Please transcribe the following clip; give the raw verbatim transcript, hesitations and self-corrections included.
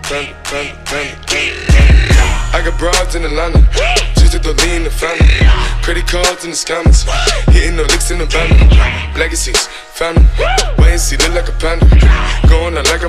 panda, panda, panda, panda. I got broads in Atlanta, just to the lean the family. Credit cards in the scammers, hitting no licks in the van. Legacies, family, wait and see, look like a panda. Going out like a